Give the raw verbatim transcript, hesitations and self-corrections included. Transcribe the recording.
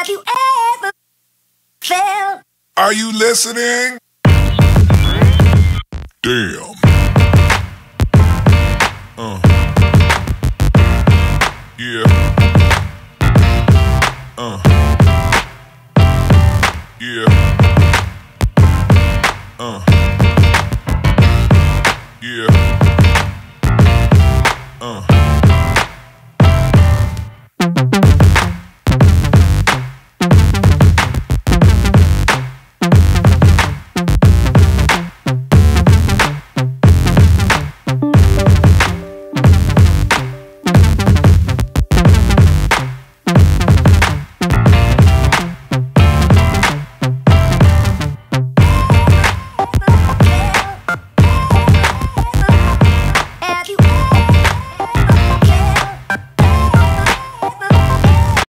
Have you ever felt? Are you listening? Damn. Uh. Yeah.